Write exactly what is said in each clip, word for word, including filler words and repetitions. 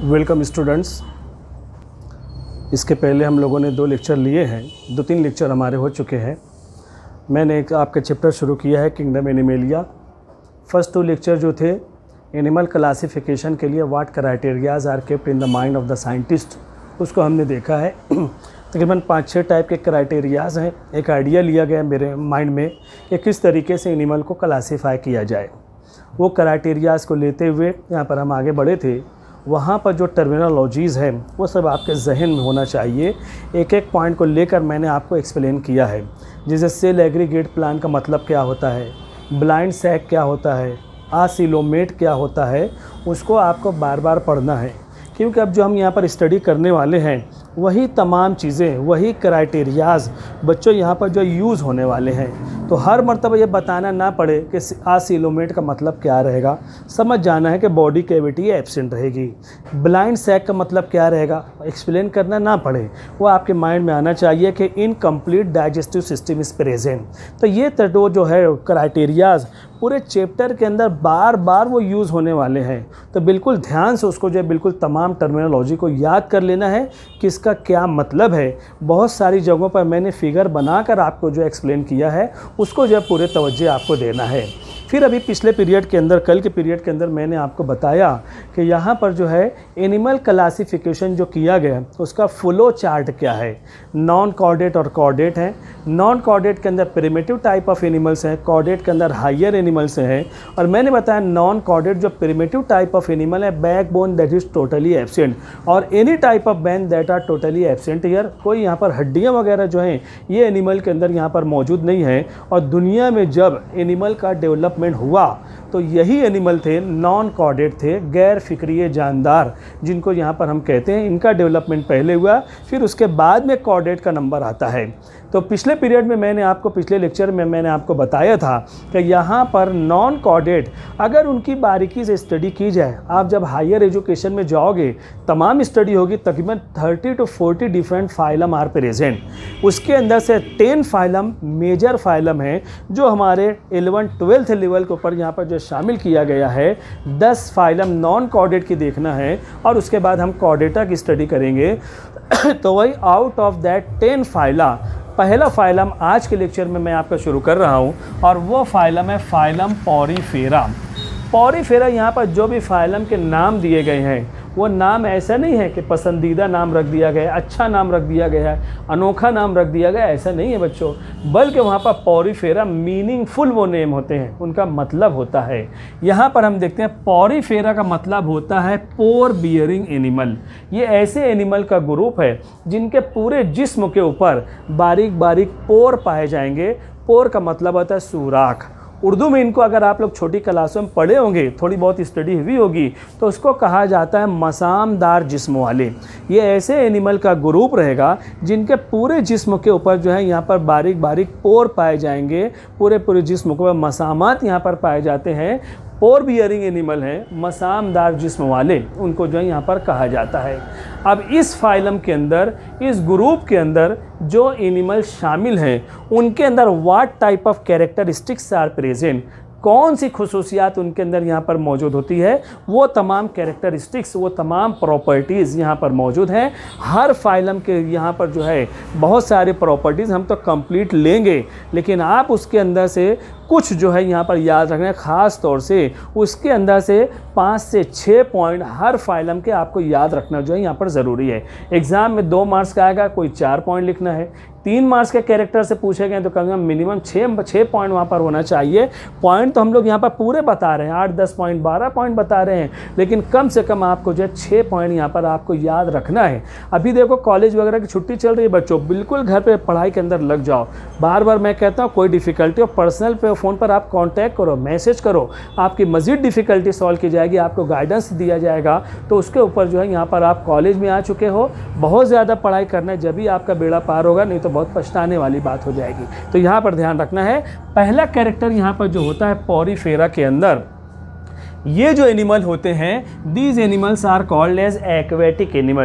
Welcome students. इसके पहले हम लोगों ने दो लेक्चर लिए हैं, दो तीन लेक्चर हमारे हो चुके हैं। मैंने एक आपके चैप्टर शुरू किया है kingdom Animalia. First two lecture जो थे एनिमल क्लासिफिकेशन के लिए what criterias are kept in the mind of the scientist, उसको हमने देखा है। तकरीबन पाँच छः टाइप के क्राइटेरियाज हैं। एक आइडिया लिया गया मेरे माइंड में कि किस तरीके से एनिमल को क्लासीफाई किया जाए। वो क्राइटेरियाज को लेते हुए यहाँ पर हम आगे बढ़े थे। वहाँ पर जो टर्मिनोलॉजीज़ हैं वो सब आपके जहन में होना चाहिए। एक एक पॉइंट को लेकर मैंने आपको एक्सप्लेन किया है। जैसे सेल एग्रीगेट प्लान का मतलब क्या होता है, ब्लाइंड सैक क्या होता है, आसिलोमेट क्या होता है, उसको आपको बार बार पढ़ना है, क्योंकि अब जो हम यहाँ पर स्टडी करने वाले हैं वही तमाम चीज़ें, वही क्राइटेरियाज बच्चों यहाँ पर जो यूज़ होने वाले हैं। तो हर मर्तबा ये बताना ना पड़े कि आसिलोमेट का मतलब क्या रहेगा, समझ जाना है कि बॉडी कैविटी एब्सेंट रहेगी। ब्लाइंड सैक का मतलब क्या रहेगा, एक्सप्लेन करना ना पड़े, वो आपके माइंड में आना चाहिए कि incomplete digestive system is present. तो ये तो जो है क्राइटेरियाज पूरे चैप्टर के अंदर बार बार वो यूज़ होने वाले हैं। तो बिल्कुल ध्यान से उसको जो है बिल्कुल तमाम टर्मिनोलॉजी को याद कर लेना है कि इसका क्या मतलब है। बहुत सारी जगहों पर मैंने फिगर बनाकर आपको जो एक्सप्लेन किया है उसको जो है पूरे तवज्जो आपको देना है। फिर अभी पिछले पीरियड के अंदर, कल के पीरियड के अंदर मैंने आपको बताया कि यहाँ पर जो है एनिमल क्लासिफिकेशन जो किया गया उसका फ्लो चार्ट क्या है। नॉन कॉर्डेट और कॉर्डेट हैं। नॉन कॉर्डेट के अंदर प्रिमिटिव टाइप ऑफ एनिमल्स हैं, कॉर्डेट के अंदर हायर एनिमल्स हैं। और मैंने बताया नॉन कॉर्डेट जो प्रिमिटिव टाइप ऑफ एनिमल है, back bone that is totally absent, और any type of bone that are totally absent. यार कोई यहाँ पर हड्डियाँ वगैरह जो हैं ये एनिमल के अंदर यहाँ पर मौजूद नहीं है। और दुनिया में जब एनिमल का डेवलपमेंट हुआ तो यही एनिमल थे, नॉन कॉर्डेट थे, गैर फिक्रिय जानदार, जिनको यहाँ पर हम कहते हैं। इनका डेवलपमेंट पहले हुआ, फिर उसके बाद में कॉर्डेट का नंबर आता है। तो पिछले पीरियड में मैंने आपको, पिछले लेक्चर में मैंने आपको बताया था कि यहाँ पर नॉन कॉर्डेट अगर उनकी बारीकी से स्टडी की जाए, आप जब हायर एजुकेशन में जाओगे तमाम स्टडी होगी, तकरीबन thirty to forty different phylum are present. उसके अंदर से टेन फाइलम मेजर फाइलम हैं जो हमारे इलेवन ट्वेल्थ लेवल के ऊपर यहाँ पर जो शामिल किया गया है। दस फाइलम नॉन कॉर्डेट की देखना है और उसके बाद हम कॉर्डेटा की स्टडी करेंगे। तो वही out of that ten phyla पहला फाइलम आज के लेक्चर में मैं आपका शुरू कर रहा हूं, और वो फाइलम है फाइलम पॉरीफेरा। पॉरीफेरा यहाँ पर जो भी फाइलम के नाम दिए गए हैं वो नाम ऐसा नहीं है कि पसंदीदा नाम रख दिया गया है, अच्छा नाम रख दिया गया है, अनोखा नाम रख दिया गया है, ऐसा नहीं है बच्चों। बल्कि वहाँ पर पॉरीफेरा मीनिंगफुल वो नेम होते हैं, उनका मतलब होता है। यहाँ पर हम देखते हैं पॉरीफेरा का मतलब होता है पोर बियरिंग एनिमल। ये ऐसे एनिमल का ग्रुप है जिनके पूरे जिस्म के ऊपर बारीक बारीक पोर पाए जाएंगे। पोर का मतलब होता है सुराख। उर्दू में इनको अगर आप लोग छोटी क्लासों में पढ़े होंगे, थोड़ी बहुत स्टडी हुई होगी, तो उसको कहा जाता है मसामदार जिस्म वाले। ये ऐसे एनिमल का ग्रुप रहेगा जिनके पूरे जिस्म के ऊपर जो है यहाँ पर बारीक बारीक पोर पाए जाएंगे। पूरे पूरे जिस्म के ऊपर मसामात यहाँ पर पाए जाते हैं। पोर बियरिंग एनिमल हैं, मसामदार जिस्म वाले, उनको जो है यहाँ पर कहा जाता है। अब इस फाइलम के अंदर, इस ग्रुप के अंदर जो एनिमल शामिल हैं उनके अंदर what type of characteristics are present, कौन सी खुसूसियात उनके अंदर यहाँ पर मौजूद होती है, वो तमाम कैरेक्टरिस्टिक्स, वो तमाम प्रॉपर्टीज़ यहाँ पर मौजूद हैं। हर फाइलम के यहाँ पर जो है बहुत सारे प्रॉपर्टीज़ हम तो कंप्लीट लेंगे, लेकिन आप उसके अंदर से कुछ जो है यहाँ पर याद रखना है। ख़ास तौर से उसके अंदर से पाँच से छः पॉइंट हर फाइलम के आपको याद रखना जो है यहाँ पर ज़रूरी है। एग्ज़ाम में दो मार्क्स का आएगा, कोई चार पॉइंट लिखना है। तीन मार्क्स के कैरेक्टर से पूछे गए तो कम से कम मिनिमम छः छः पॉइंट वहाँ पर होना चाहिए। पॉइंट तो हम लोग यहाँ पर पूरे बता रहे हैं, आठ दस पॉइंट बारह पॉइंट बता रहे हैं, लेकिन कम से कम आपको जो है छः पॉइंट यहाँ पर आपको याद रखना है। अभी देखो कॉलेज वगैरह की छुट्टी चल रही है बच्चों, बिल्कुल घर पर पढ़ाई के अंदर लग जाओ। बार बार मैं कहता हूँ कोई डिफ़िकल्टी हो पर्सनल पे फ़ोन पर आप कांटेक्ट करो, मैसेज करो, आपकी मज़ीद डिफ़िकल्टी सॉल्व की जाएगी, आपको गाइडेंस दिया जाएगा। तो उसके ऊपर जो है यहाँ पर आप कॉलेज में आ चुके हो, बहुत ज़्यादा पढ़ाई करना है, जब भी आपका बेड़ा पार होगा, नहीं तो बहुत पछताने वाली बात हो जाएगी। तो यहाँ पर ध्यान रखना है। पहला कैरेक्टर यहाँ पर जो होता है पॉरीफेरा के अंदर, ये जो एनिमल होते हैं, these animals are called as aquatic animal.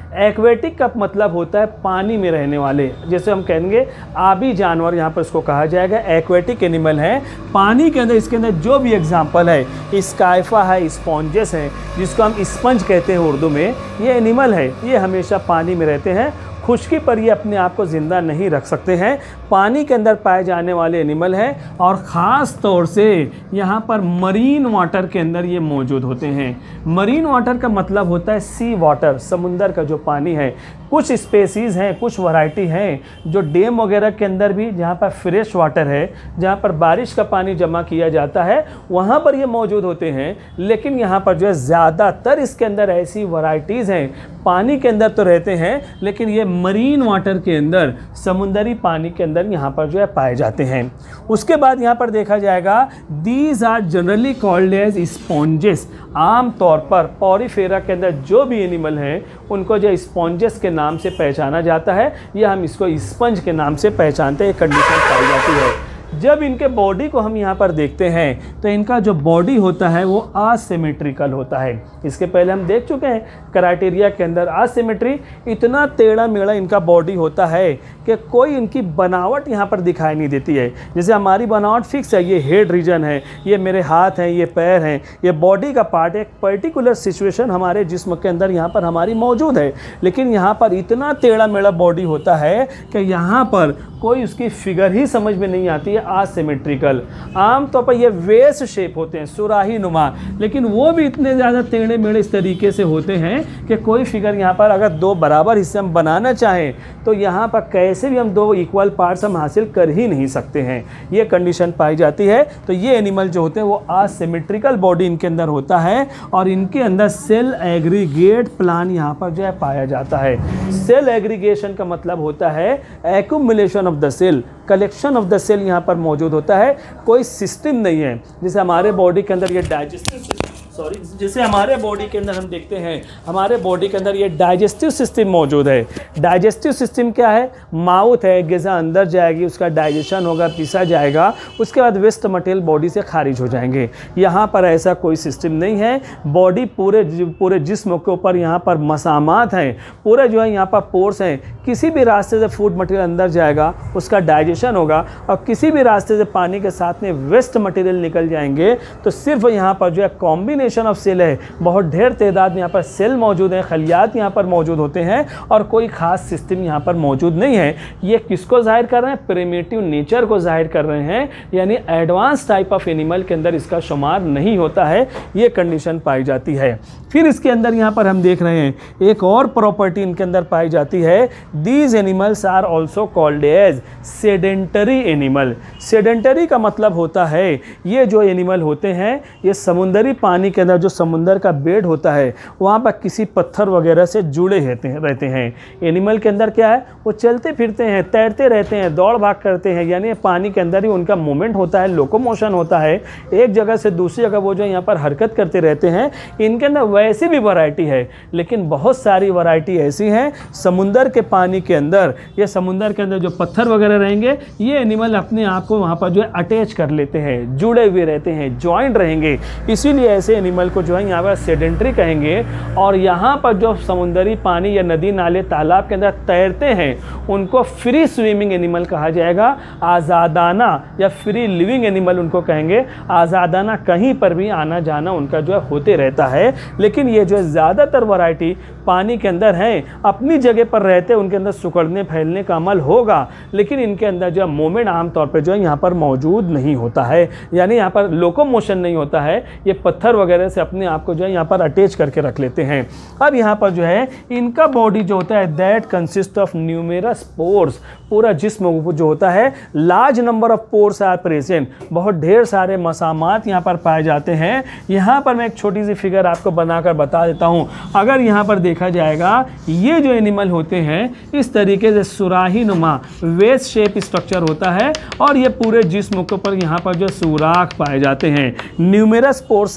Aquatic का मतलब होता है पानी में रहने वाले, जैसे हम कहेंगे आबी जानवर, यहाँ पर इसको कहा जाएगा एक्वेटिक एनिमल है, पानी के अंदर। इसके अंदर जो भी एग्जाम्पल है, स्काइफा है, स्पॉन्जेस है, जिसको हम स्पंज कहते हैं उर्दू में, ये एनिमल है, ये हमेशा पानी में रहते हैं। खुश्की पर ये अपने आप को ज़िंदा नहीं रख सकते हैं, पानी के अंदर पाए जाने वाले एनिमल हैं, और ख़ास तौर से यहाँ पर मरीन वाटर के अंदर ये मौजूद होते हैं। मरीन वाटर का मतलब होता है सी वाटर, समुंदर का जो पानी है। कुछ स्पेसीज़ हैं, कुछ वैरायटी हैं जो डैम वगैरह के अंदर भी, जहाँ पर फ्रेश वाटर है, जहाँ पर बारिश का पानी जमा किया जाता है, वहाँ पर ये मौजूद होते हैं। लेकिन यहाँ पर जो है ज़्यादातर इसके अंदर ऐसी वैरायटीज़ हैं, पानी के अंदर तो रहते हैं, लेकिन ये मरीन वाटर के अंदर, समुंदरी पानी के अंदर यहाँ पर जो है पाए जाते हैं। उसके बाद यहाँ पर देखा जाएगा, these are generally called as sponges. आम तौर पर पॉरीफेरा के अंदर जो भी एनिमल हैं उनको जो स्पॉन्जेस के नाम से पहचाना जाता है, या हम इसको स्पंज के नाम से पहचानते हैं। कंडीशन पाई जाती है। जब इनके बॉडी को हम यहाँ पर देखते हैं तो इनका जो बॉडी होता है वो असिमेट्रिकल होता है। इसके पहले हम देख चुके हैं क्राइटेरिया के अंदर, असिमेट्री, इतना टेढ़ा मेढ़ा इनका बॉडी होता है कि कोई इनकी बनावट यहाँ पर दिखाई नहीं देती है। जैसे हमारी बनावट फिक्स है, ये हेड रीजन है, ये मेरे हाथ हैं, ये पैर हैं, ये बॉडी का पार्ट है, एक पर्टिकुलर सिचुएशन हमारे जिस्म के अंदर यहाँ पर हमारी मौजूद है। लेकिन यहाँ पर इतना टेढ़ा मेढ़ा बॉडी होता है कि यहाँ पर कोई उसकी फिगर ही समझ में नहीं आती है, असिमेट्रिकल। आमतौर पर ये वेस शेप होते हैं, सुराही नुमा, लेकिन वो भी इतने ज़्यादा टेढ़े मेढ़े इस तरीके से होते हैं कि कोई फिगर यहाँ पर अगर दो बराबर हिस्से हम बनाना चाहें तो यहाँ पर कैसे भी हम दो इक्वल पार्ट्स हम हासिल कर ही नहीं सकते हैं। ये कंडीशन पाई जाती है। तो ये एनिमल जो होते हैं वो असिमेट्रिकल बॉडी इनके अंदर होता है, और इनके अंदर सेल एग्रीगेट प्लान यहाँ पर जो है पाया जाता है। सेल एग्रीगेशन का मतलब होता है accumulation of the cell, collection of the cell यहाँ पर मौजूद होता है। कोई सिस्टम नहीं है। जैसे हमारे बॉडी के अंदर ये डाइजेस्टिव सॉरी जैसे हमारे बॉडी के अंदर हम देखते हैं, हमारे बॉडी के अंदर ये डाइजेस्टिव सिस्टम मौजूद है। डाइजेस्टिव सिस्टम क्या है? माउथ है, ग़िज़ा अंदर जाएगी, उसका डाइजेशन होगा, पीसा जाएगा, उसके बाद वेस्ट मटेरियल बॉडी से खारिज हो जाएंगे। यहाँ पर ऐसा कोई सिस्टम नहीं है। बॉडी पूरे पूरे जिस्म के ऊपर यहाँ पर मसामात हैं, पूरे जो है यहाँ पर पोर्स हैं। किसी भी रास्ते से फूड मटेरियल अंदर जाएगा, उसका डाइजेशन होगा, और किसी भी रास्ते से पानी के साथ में वेस्ट मटेरियल निकल जाएंगे। तो सिर्फ यहाँ पर जो है कॉम्बिनेशन ऑफ सेल है, बहुत ढेर तादाद में यहाँ पर सेल मौजूद हैं, खलियात यहाँ पर मौजूद होते हैं, और कोई ख़ास सिस्टम यहाँ पर मौजूद नहीं है। ये किसको जाहिर कर रहे हैं? प्रिमिटिव नेचर को जाहिर कर रहे हैं, यानी एडवांस टाइप ऑफ एनिमल के अंदर इसका शुमार नहीं होता है। ये कंडीशन पाई जाती है। फिर इसके अंदर यहाँ पर हम देख रहे हैं एक और प्रॉपर्टी इनके अंदर पाई जाती है। These animals are also called as sedentary animal. Sedentary का मतलब होता है ये जो एनिमल होते हैं ये समुंदरी पानी के अंदर, जो समुंदर का बेड होता है वहाँ पर किसी पत्थर वगैरह से जुड़े रहते हैं रहते हैं एनिमल के अंदर क्या है? वो चलते फिरते हैं, तैरते रहते हैं, दौड़ भाग करते हैं, यानी पानी के अंदर ही उनका मूवमेंट होता है, लोकोमोशन होता है। एक जगह से दूसरी जगह वो जो यहाँ पर हरकत करते रहते हैं। इनके अंदर वैसे भी वैरायटी है, लेकिन बहुत सारी वैरायटी ऐसी हैं समुंदर के पानी के अंदर, ये समुंदर के अंदर जो पत्थर वगैरह रहेंगे, ये एनिमल अपने आप को वहाँ पर जो है अटैच कर लेते हैं, जुड़े हुए रहते हैं, ज्वाइंट रहेंगे। इसीलिए ऐसे एनिमल को जो है यहाँ पर सेडेंटरी कहेंगे। और यहाँ पर जो समुंदरी पानी या नदी नाले तालाब के अंदर तैरते हैं उनको फ्री स्विमिंग एनिमल कहा जाएगा। आज़ादाना या फ्री लिविंग एनिमल उनको कहेंगे। आज़ादाना कहीं पर भी आना जाना उनका जो है होते रहता है। लेकिन ये जो है ज़्यादातर वैरायटी पानी के अंदर हैं, अपनी जगह पर रहते हैं, उनके अंदर सुकड़ने फैलने का अमल होगा, लेकिन इनके अंदर जो है मूवमेंट आमतौर पर जो है यहाँ पर मौजूद नहीं होता है, यानी यहाँ पर लोकोमोशन नहीं होता है। ये पत्थर वगैरह से अपने आप को जो है यहाँ पर अटैच करके रख लेते हैं। अब यहाँ पर जो है इनका बॉडी जो होता है that consist of numerous pores. पूरा जिस्म जो होता है, large number of pores are present, बहुत ढेर सारे मसामात यहाँ पर पाए जाते हैं। यहाँ पर मैं एक छोटी सी फिगर आपको बनाकर बता देता हूँ। अगर यहाँ पर देखा जाएगा ये जो एनिमल होते हैं इस तरीके से सुराही नुमा वेस शेप स्ट्रक्चर होता है, और ये पूरे जिस्म के ऊपर यहाँ पर जो सुराख पाए जाते हैं। Numerous pores are present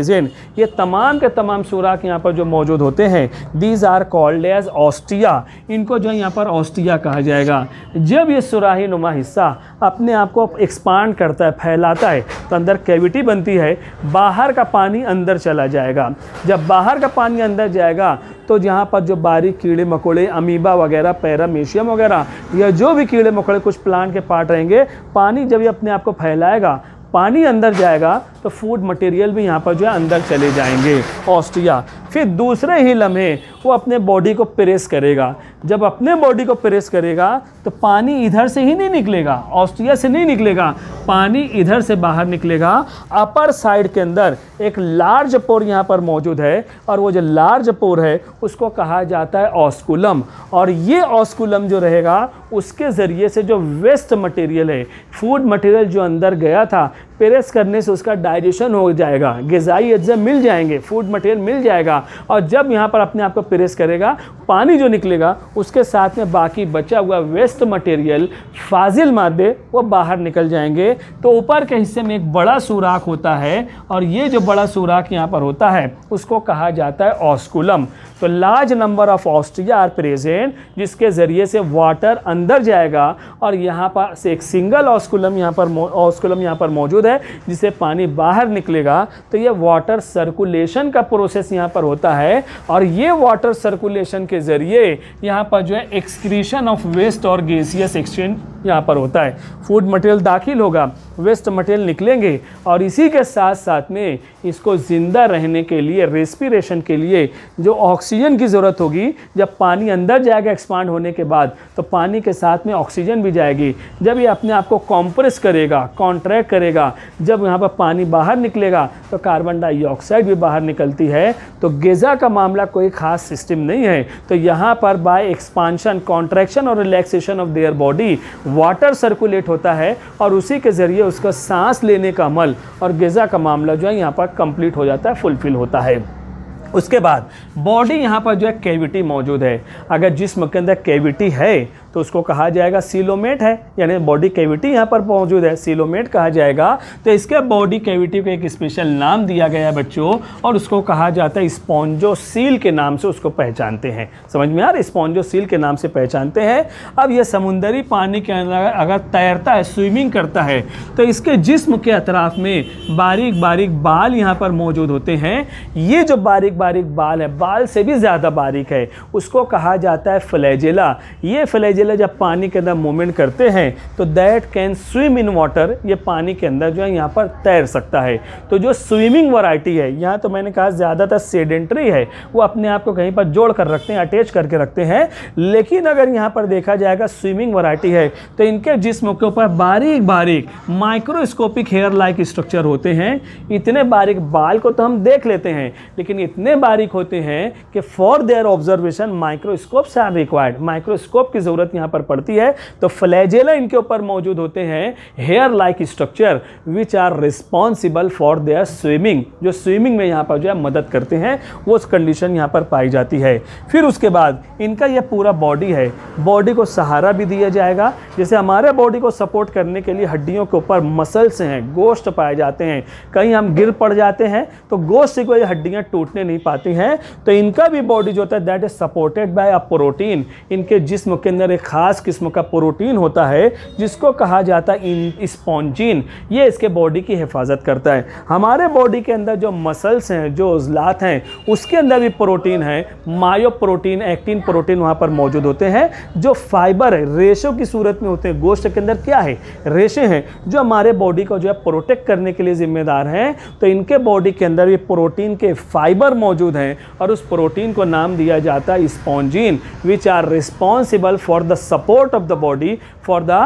present, ये तमाम के तमाम सुराख यहाँ पर जो मौजूद होते हैं, these are called as ostia, इनको जो है यहाँ पर ऑस्टिया कहा जाएगा। जब ये सुराही नुमा हिस्सा अपने आप को एक्सपांड करता है, फैलाता है, तो अंदर कैविटी बनती है, बाहर का पानी अंदर चला जाएगा। जब बाहर का पानी अंदर जाएगा तो यहाँ पर जो बारीक कीड़े मकोड़े, अमीबा वगैरह, पैरामीशियम वगैरह, या जो भी कीड़े मकोड़े कुछ प्लांट के पार्ट रहेंगे, पानी जब ये अपने आप को फैलाएगा, पानी अंदर जाएगा, तो फूड मटेरियल भी यहाँ पर जो है अंदर चले जाएंगे, ऑस्टिया। फिर दूसरे ही लम्हे वो अपने बॉडी को प्रेस करेगा। जब अपने बॉडी को प्रेस करेगा तो पानी इधर से ही नहीं निकलेगा, ऑस्टिया से नहीं निकलेगा, पानी इधर से बाहर निकलेगा। अपर साइड के अंदर एक लार्ज पोर यहाँ पर मौजूद है, और वो जो लार्ज पोर है उसको कहा जाता है ऑस्कुलम। और ये ऑस्कुलम जो रहेगा, उसके ज़रिए से जो वेस्ट मटेरियल है, फूड मटेरियल जो अंदर गया था, प्रेस करने से उसका डाइजेशन हो जाएगा, ग़िज़ाई अज्जा मिल जाएंगे, फूड मटेरियल मिल जाएगा। और जब यहाँ पर अपने आप को प्रेस करेगा, पानी जो निकलेगा उसके साथ में बाकी बचा हुआ वेस्ट मटेरियल, फाजिल मादे, वो बाहर निकल जाएंगे। तो ऊपर के हिस्से में एक बड़ा सुराख होता है, और ये जो बड़ा सुराख यहाँ पर होता है उसको कहा जाता है ऑस्कुलम। तो large number of ostia are present, जिसके ज़रिए से वाटर अंदर जाएगा, और यहाँ पर से एक सिंगल ऑस्कुलम यहाँ पर ऑस्कुलम यहाँ पर मौजूद है, जिससे पानी बाहर निकलेगा। तो ये वाटर सर्कुलेशन का प्रोसेस यहाँ पर होता है, और ये वाटर सर्कुलेशन के ज़रिए यहाँ पर जो है एक्सक्रीशन ऑफ वेस्ट और गैसियस एक्सचेंज यहाँ पर होता है। फूड मटेरियल दाखिल होगा, वेस्ट मटेरियल निकलेंगे, और इसी के साथ साथ में इसको ज़िंदा रहने के लिए, रेस्पिरेशन के लिए जो ऑक्सीजन की ज़रूरत होगी, जब पानी अंदर जाएगा एक्सपांड होने के बाद, तो पानी के साथ में ऑक्सीजन भी जाएगी। जब ये अपने आप को कॉम्प्रेस करेगा, कॉन्ट्रैक्ट करेगा, जब यहाँ पर पानी बाहर निकलेगा तो कार्बन डाइऑक्साइड भी बाहर निकलती है। तो ग़िज़ा का मामला कोई ख़ास सिस्टम नहीं है। तो यहाँ पर बाय एक्सपांशन, कॉन्ट्रैक्शन और relaxation of their body water circulate होता है, और उसी के ज़रिए उसका सांस लेने का अमल और ग़िज़ा का मामला जो है यहाँ पर कंप्लीट हो जाता है, फुलफिल होता है। उसके बाद बॉडी यहाँ पर जो है कैविटी मौजूद है। अगर जिस्म के अंदर कैविटी है तो उसको कहा जाएगा सीलोमेट है, यानी बॉडी कैविटी यहाँ पर मौजूद है, सीलोमेट कहा जाएगा। तो इसके बॉडी कैविटी को एक स्पेशल नाम दिया गया है बच्चों, और उसको कहा जाता है स्पॉन्जोसील के नाम से उसको पहचानते हैं। समझ में आ रहा है, स्पॉन्जोसील के नाम से पहचानते हैं। अब ये समुंदरी पानी के अंदर अगर तैरता है, स्विमिंग करता है, तो इसके जिस्म के अतराफ में बारीक बारीक बाल यहाँ पर मौजूद होते हैं। ये जो बारीक बारीक बाल है, बाल से भी ज़्यादा बारीक है, उसको कहा जाता है फ्लैजेला। ये फ्लैजेला जब पानी के अंदर मूवमेंट करते हैं तो that can swim in water, ये पानी के अंदर जो है यहाँ पर तैर सकता है। तो जो स्विमिंग वैरायटी है, यहाँ तो मैंने कहा ज़्यादातर सेडेंट्री है, वो अपने आप को कहीं पर जोड़ कर रखते हैं, अटैच करके रखते हैं। लेकिन अगर यहाँ पर देखा जाएगा स्विमिंग वैरायटी है, तो इनके जिस्म के ऊपर बारीक बारीक माइक्रोस्कोपिक हेयर लाइक स्ट्रक्चर होते हैं। इतने बारीक बाल को तो हम देख लेते हैं, लेकिन इतने बारीक होते हैं कि for their observation microscopes are required, microscope की ज़रूरत यहाँ पर पड़ती है। तो फ्लैजेला इनके ऊपर मौजूद होते हैं, hair like structure which are responsible for their swimming, जो स्विमिंग में यहाँ पर जो है मदद करते हैं, वो कंडीशन यहाँ पर पाई जाती है। फिर उसके बाद इनका यह पूरा बॉडी है, बॉडी को सहारा भी दिया जाएगा। जैसे हमारे बॉडी को सपोर्ट करने के लिए हड्डियों के ऊपर मसल्स हैं, गोश्त पाए जाते हैं, कहीं हम गिर पड़ जाते हैं तो गोश्त से कोई हड्डियाँ टूटने नहीं पाती हैं। तो इनका भी बॉडी जो होता है that is supported by a protein. इनके जिस्म के अंदर एक खास किस्म का प्रोटीन होता है जिसको कहा जाता है स्पॉन्जिन। ये इसके बॉडी की हिफाजत करता है। हमारे बॉडी के अंदर जो मसल्स हैं, जो उज़लात हैं, उसके अंदर भी प्रोटीन है, मायो प्रोटीन, एक्टिन प्रोटीन वहाँ पर मौजूद होते हैं, जो फाइबर है, रेशों की सूरत में होते हैं। गोश्त के अंदर क्या है, रेशे हैं, जो हमारे बॉडी को जो है प्रोटेक्ट करने के लिए जिम्मेदार हैं। तो इनके बॉडी के अंदर भी प्रोटीन के फाइबर मौजूद हैं, और उस प्रोटीन को नाम दिया जाता है spongin, which are responsible for the support of the body, for the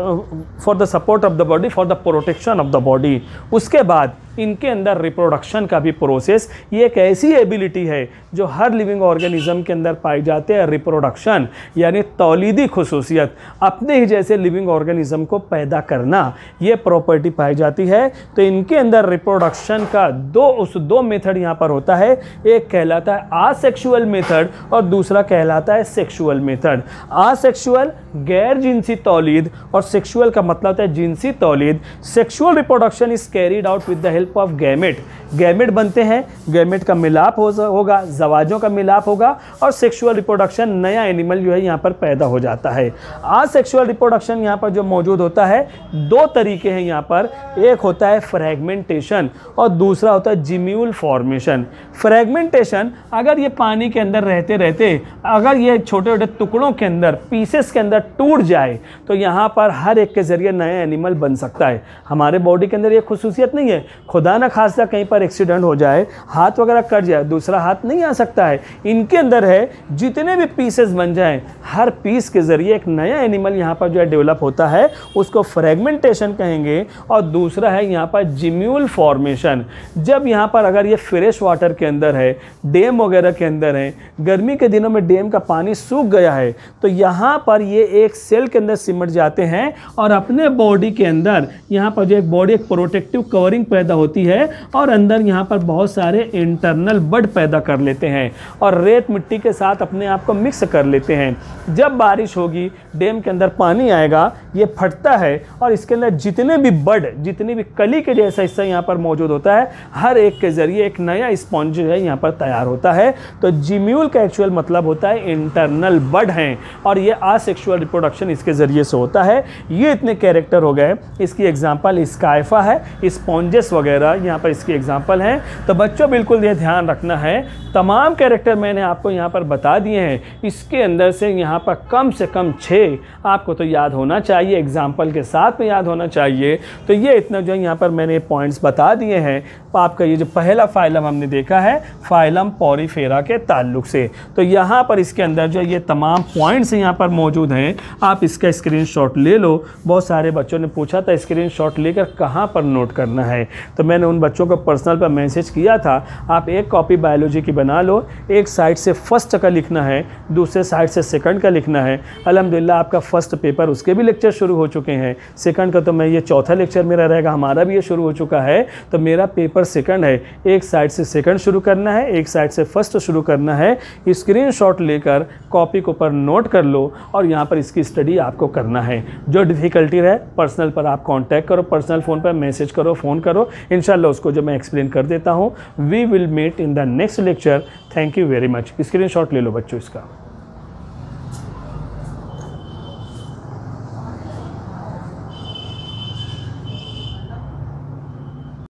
for the support of the body, for the protection of the body. उसके बाद इनके अंदर रिप्रोडक्शन का भी प्रोसेस, ये एक ऐसी एबिलिटी है जो हर लिविंग ऑर्गेनिज्म के अंदर पाई जाते हैं। रिप्रोडक्शन यानी तौलीदी खुसूसियत, अपने ही जैसे लिविंग ऑर्गेनिज्म को पैदा करना, ये प्रॉपर्टी पाई जाती है। तो इनके अंदर रिप्रोडक्शन का दो उस दो मेथड यहाँ पर होता है। एक कहलाता है आसेक्सुअल मेथड और दूसरा कहलाता है सेक्सुअल मेथड। आसेक्सुअल गैर जिनसी तौलीद, और सेक्सुअल का मतलब होता है जिनसी तौलीद। Sexual reproduction is carried out with the help help of gamete. Gamete बनते हैं, गैमेट का मिलाप हो होगा, जवाजों का मिलाप होगा और सेक्सुअल रिप्रोडक्शन, नया एनिमल जो है यहाँ पर पैदा हो जाता है। आज सेक्सुअल रिप्रोडक्शन यहाँ पर जो मौजूद होता है, दो तरीके हैं यहाँ पर, एक होता है फ्रैगमेंटेशन और दूसरा होता है जिम्यूल फॉर्मेशन। फ्रैगमेंटेशन, अगर ये पानी के अंदर रहते रहते अगर ये छोटे छोटे टुकड़ों के अंदर, पीसेस के अंदर टूट जाए तो यहाँ पर हर एक के ज़रिए नया एनिमल बन सकता है। हमारे बॉडी के अंदर ये खुसूसियत नहीं है, खुदा ना खास्ता कहीं पर एक्सीडेंट हो जाए, हाथ वगैरह कट जाए, दूसरा हाथ नहीं आ सकता है। इनके अंदर है जितने भी पीसेस बन जाएं, हर पीस के ज़रिए एक नया एनिमल यहाँ पर जो है डेवलप होता है, उसको फ्रैगमेंटेशन कहेंगे। और दूसरा है यहाँ पर जिम्यूल फॉर्मेशन। जब यहाँ पर अगर ये फ्रेश वाटर के अंदर है, डैम वगैरह के अंदर है, गर्मी के दिनों में डैम का पानी सूख गया है, तो यहाँ पर ये एक सेल के अंदर सिमट जाते हैं और अपने बॉडी के अंदर यहाँ पर जो एक बॉडी एक प्रोटेक्टिव कवरिंग पैदा होती है और अंदर यहाँ पर बहुत सारे इंटरनल बड पैदा कर लेते हैं और रेत मिट्टी के साथ अपने आप को मिक्स कर लेते हैं। जब बारिश होगी, डैम के अंदर पानी आएगा, ये फटता है और इसके अंदर जितने भी बड, जितनी भी कली के जैसा हिस्सा यहाँ पर मौजूद होता है, हर एक के ज़रिए एक नया स्पॉन्ज जो है यहाँ पर तैयार होता है। तो जिम्यूल का एक्चुअल मतलब होता है इंटरनल बड हैं और ये आसेक्सुअल रिप्रोडक्शन इसके ज़रिए से होता है। ये इतने कैरेक्टर हो गए। इसकी एग्जांपल स्काइफा है, स्पॉन्जेस वगैरह यहाँ पर इसकी एग्जांपल हैं। तो बच्चों बिल्कुल ये ध्यान रखना है, तमाम कैरेक्टर मैंने आपको यहाँ पर बता दिए हैं। इसके अंदर से यहाँ पर कम से कम छः आपको तो याद होना चाहिए, एग्जाम्पल के साथ में याद होना चाहिए। तो ये इतना जो है यहाँ पर मैंने पॉइंट्स बता दिए हैं। आपका ये जो पहला फाइलम हमने देखा है, फाइलम पॉरीफेरा के ताल्लुक से, तो यहाँ पर इसके अंदर जो ये तमाम पॉइंट्स यहाँ पर मौजूद हैं। आप इसका स्क्रीनशॉट ले लो। बहुत सारे बच्चों ने पूछा था स्क्रीनशॉट लेकर कहाँ पर नोट करना है, तो मैंने उन बच्चों को पर्सनल पर मैसेज किया था, आप एक कॉपी बायोलॉजी की बना लो, एक साइड से फर्स्ट का लिखना है, दूसरे साइड से सेकंड का लिखना है। अल्हम्दुलिल्लाह आपका फर्स्ट पेपर, उसके भी लेक्चर शुरू हो चुके हैं। सेकंड का तो मैं ये चौथा लेक्चर मेरा रहेगा, हमारा भी ये शुरू हो चुका है। तो मेरा पेपर सेकंड है, एक साइड से सेकंड शुरू करना है, एक साइड से फर्स्ट शुरू करना है। स्क्रीनशॉट लेकर कॉपी के ऊपर नोट कर लो और यहाँ पर इसकी स्टडी आपको करना है। जो डिफ़िकल्टी रहे पर्सनल पर आप कांटेक्ट करो, पर्सनल फ़ोन पर मैसेज करो, फ़ोन करो, इंशाल्लाह उसको जो मैं एक्सप्लेन कर देता हूँ। We will meet in the next lecture. Thank you very much. Screenshot ले लो बच्चों इसका।